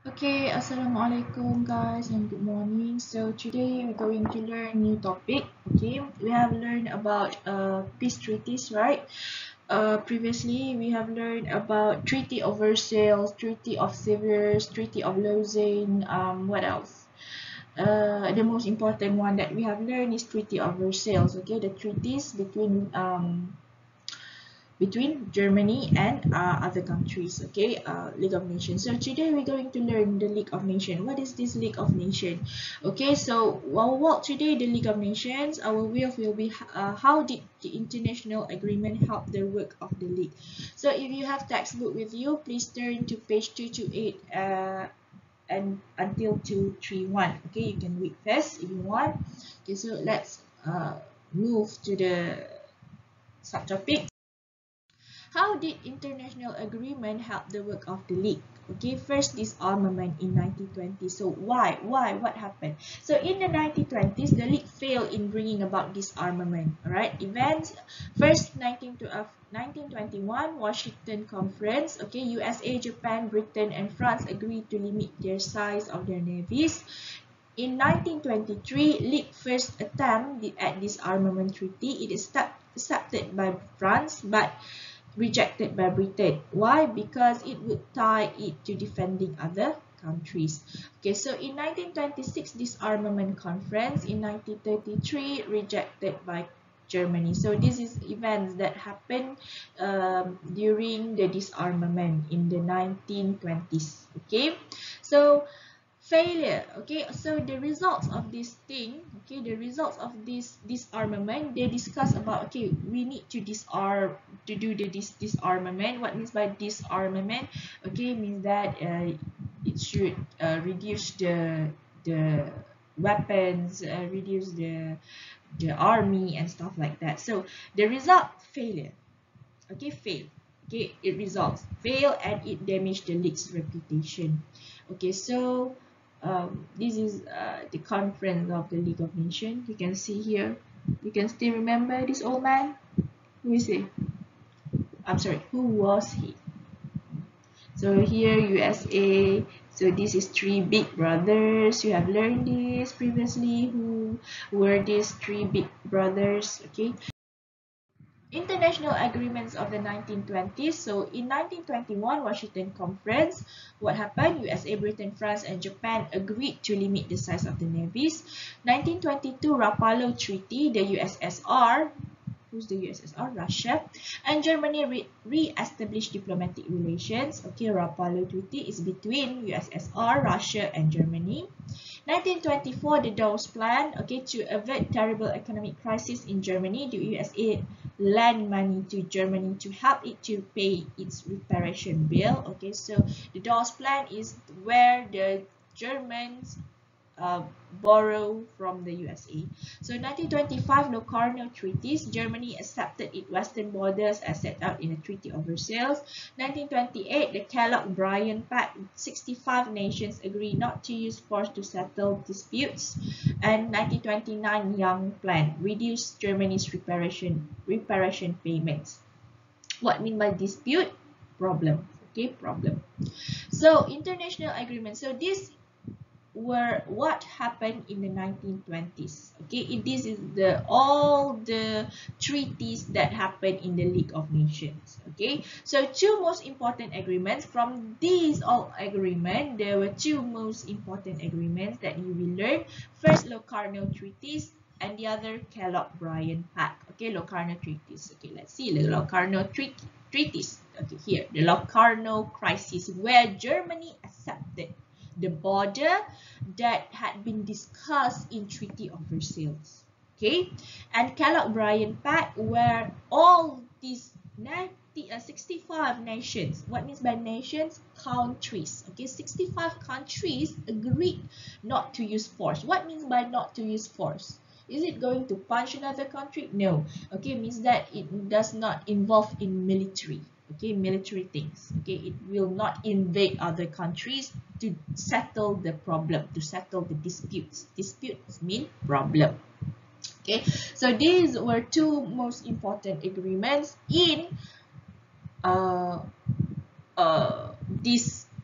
Okay, Assalamualaikum guys and good morning. So today we're going to learn new topic. Okay, we have learned about peace treaties, right? Previously we have learned about Treaty of Versailles, Treaty of Sevres, Treaty of Lausanne. What else? The most important one that we have learned is Treaty of Versailles. Okay, the treaties between Germany and other countries. Okay, League of Nations. So today we're going to learn the League of Nations. What is this League of Nations? Okay, so our work today, the League of Nations, our will be how did the international agreement help the work of the League? So if you have textbook with you, please turn to page 228 and until 231. Okay, you can read first if you want. Okay, so let's move to the subtopic. How did international agreement help the work of the League? Okay, first disarmament in 1920. So why? What happened? So in the 1920s, the League failed in bringing about disarmament. Alright, events. First, 1921 Washington Conference. Okay, USA, Japan, Britain, and France agreed to limit their size of their navies. In 1923, League first attempt at disarmament treaty. It is accepted by France, but rejected by Britain. Why? Because it would tie it to defending other countries. Okay, so in 1926, disarmament conference. In 1933, rejected by Germany. So this is events that happened during the disarmament in the 1920s. Okay, so failure. Okay, so the results of this thing, okay, the results of this disarmament, they discuss about, okay, we need to disarm, to do the disarmament. What means by disarmament? Okay, means that it should reduce the weapons, reduce the army and stuff like that. So the result, failure. Okay, fail. Okay, it results fail and it damaged the League's reputation. Okay, so this is the conference of the League of Nations. You can see here. You can still remember this old man. Who is he? I'm sorry. Who was he? So here USA. So this is three big brothers. You have learned this previously. Who were these three big brothers? Okay. International agreements of the 1920s. So in 1921 Washington Conference, what happened? USA, Britain, France, and Japan agreed to limit the size of the navies. 1922 Rapallo Treaty, the USSR, who's the USSR? Russia, and Germany re-established diplomatic relations. Okay, Rapallo Treaty is between USSR, Russia, and Germany. 1924, the Dawes Plan, okay, to avert terrible economic crisis in Germany, the USA lend money to Germany to help it to pay its reparation bill. Okay, so the Dawes Plan is where the Germans uh, borrow from the USA. So 1925 Locarno Treaties, Germany accepted its western borders as set out in the Treaty of Versailles. 1928 the Kellogg-Briand Pact, 65 nations agree not to use force to settle disputes. And 1929 Young Plan, reduce Germany's reparation payments. What mean by dispute? Problem. Okay, problem. So international agreement. So this were what happened in the 1920s. Okay, this is the all the treaties that happened in the League of Nations. Okay, so two most important agreements from these all agreement, there were two most important agreements that you will learn. First, Locarno Treaties, and the other Kellogg-Briand Pact. Okay, Locarno Treaties. Okay, let's see the Locarno Treaties. Okay, here the Locarno Crisis, where Germany accepted the border that had been discussed in Treaty of Versailles. Okay, and Kellogg-Briand Pact, where all these 65 nations, what means by nations? Countries. Okay, 65 countries agreed not to use force. What means by not to use force? Is it going to punch another country? No. Okay, means that it does not involve in military. Okay, military things. Okay, it will not invade other countries to settle the problem, to settle the disputes. Disputes mean problem. Okay, so these were two most important agreements in this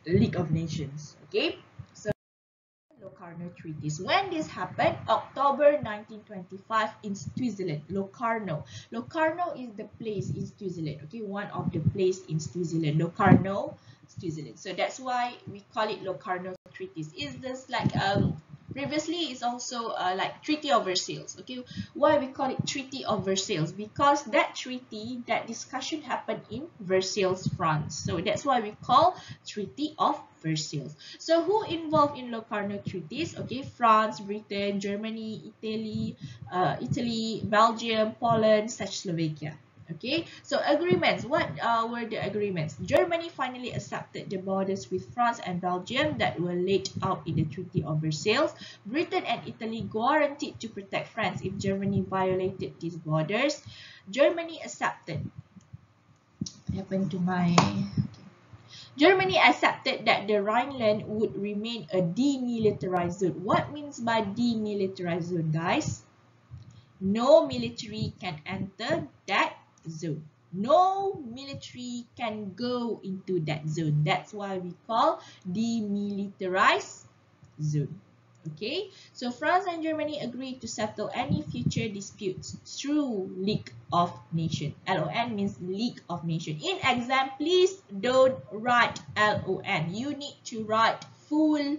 League of Nations. Okay, so Locarno Treaties. When this happened, October 1925 in Switzerland, Locarno. Locarno is the place in Switzerland. Okay, one of the place in Switzerland, Locarno, Switzerland. So that's why we call it Locarno Treaties. It's just like previously it's also like Treaty of Versailles. Okay, why we call it Treaty of Versailles? Because that treaty, that discussion happened in Versailles, France. So that's why we call Treaty of Versailles. So who involved in Locarno treaties? Okay, France, Britain, Germany, Italy, Belgium, Poland, Czechoslovakia. Okay, so agreements. What were the agreements? Germany finally accepted the borders with France and Belgium that were laid out in the Treaty of Versailles. Britain and Italy guaranteed to protect France if Germany violated these borders. Germany accepted. What happened to my... Germany accepted that the Rhineland would remain a demilitarized zone. What means by demilitarized zone, guys? No military can enter that zone. No military can go into that zone. That's why we call demilitarized zone. Okay, so France and Germany agreed to settle any future disputes through League of Nations. LON means League of Nations. In exam, please don't write LON. You need to write full.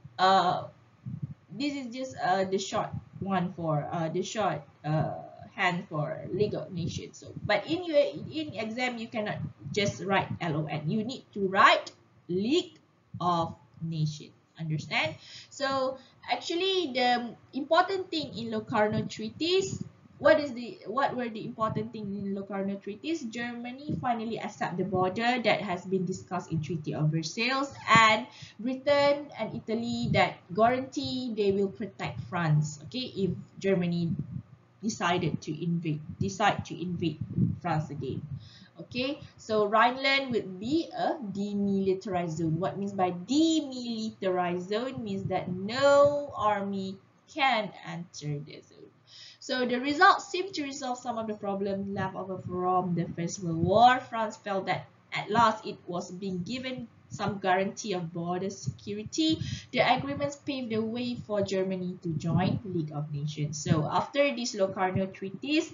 This is just the short one for the short hand for League of Nations. So, but in exam, you cannot just write LON. You need to write League of Nations. Understand? So actually the important thing in Locarno treaties, what were the important things in Locarno treaties? Germany finally accept the border that has been discussed in Treaty of Versailles, and Britain and Italy that guarantee they will protect France, okay, if Germany decide to invade France again. Okay, so Rhineland would be a demilitarized zone. What means by demilitarized zone means that no army can enter the zone. So the results seem to resolve some of the problems left over from the First World War. France felt that at last it was being given some guarantee of border security. The agreements paved the way for Germany to join the League of Nations. So after these Locarno treaties,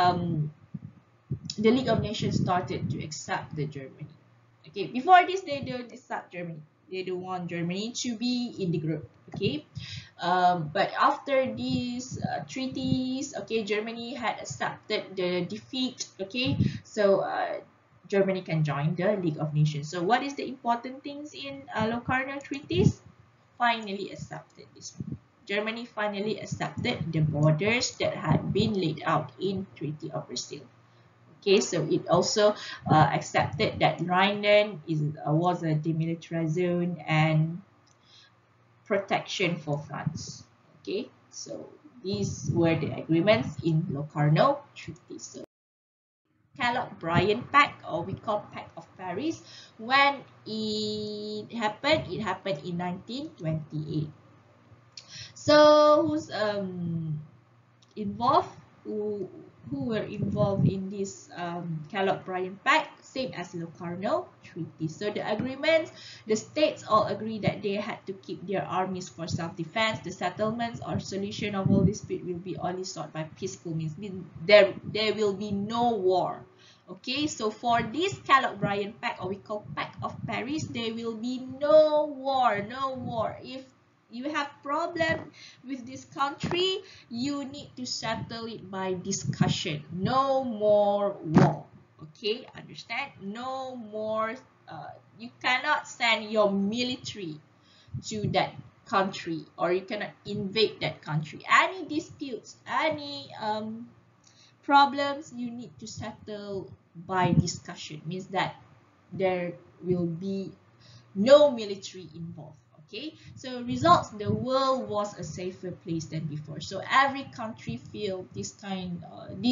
the League of Nations started to accept the Germany. Okay, before this, they don't accept Germany. They don't want Germany to be in the group. Okay, but after these treaties, okay, Germany had accepted the defeat. Okay, so Germany can join the League of Nations. So what is the important things in Locarno treaties? Finally accepted this one. Germany finally accepted the borders that had been laid out in Treaty of Versailles. Okay, so it also accepted that Rhineland was a demilitarized zone and protection for France. Okay, so these were the agreements in Locarno Treaty. So Kellogg-Briand Pact, or we call Pact of Paris, when it happened in 1928. So who's involved? Who were involved in this Kellogg-Briand Pact? Same as Locarno Treaty. So the agreements, the states all agree that they had to keep their armies for self-defense. The settlements or solution of all dispute will be only sought by peaceful means. There will be no war. Okay, so for this Kellogg-Briand Pact, or we call Pact of Paris, there will be no war. No war. If you have problem with this country, you need to settle it by discussion. No more war. Okay, understand? No more. You cannot send your military to that country, or you cannot invade that country. Any disputes, any problems, you need to settle by discussion. Means that there will be no military involved. Okay, so results, the world was a safer place than before. So every country feel this kind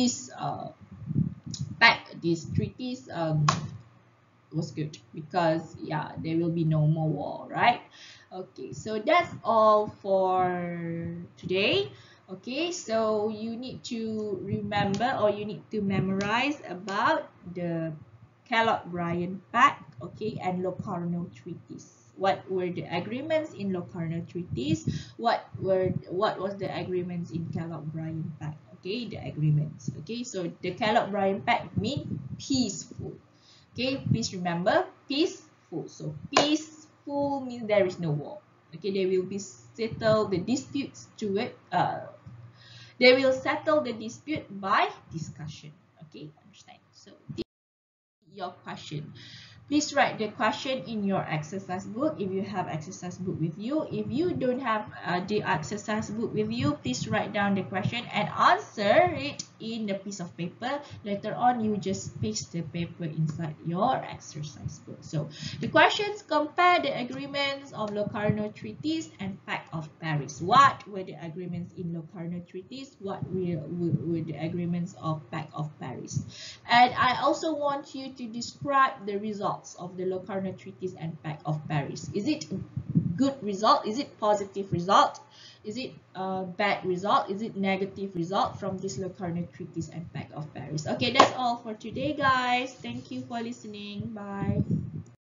these treaties was good, because yeah, there will be no more war, right? Okay, so that's all for today. Okay, so you need to remember, or you need to memorize about the Kellogg-Briand Pact, okay, and Locarno Treaties. What were the agreements in Locarno Treaties? What was the agreements in Kellogg-Briand Pact? Okay, the agreements. Okay, so the Kellogg-Briand Pact mean peaceful. Okay, please remember peaceful. So peaceful means there is no war. Okay, they will be settle the disputes to it. They will settle the dispute by discussion. Okay, understand? So this is your question. Please write the question in your exercise book if you have exercise book with you. If you don't have the exercise book with you, please write down the question and answer it in the piece of paper. Later on, you just paste the paper inside your exercise book. So the questions: compare the agreements of Locarno Treaties and Pact of Paris. What were the agreements in Locarno Treaties? What were the agreements of Pact of Paris? And I also want you to describe the results of the Locarno Treaties and Pact of Paris. Is it good result? Is it positive result? Is it a bad result? Is it negative result from this Locarno Treaties and Pact of Paris? Okay, that's all for today, guys. Thank you for listening. Bye.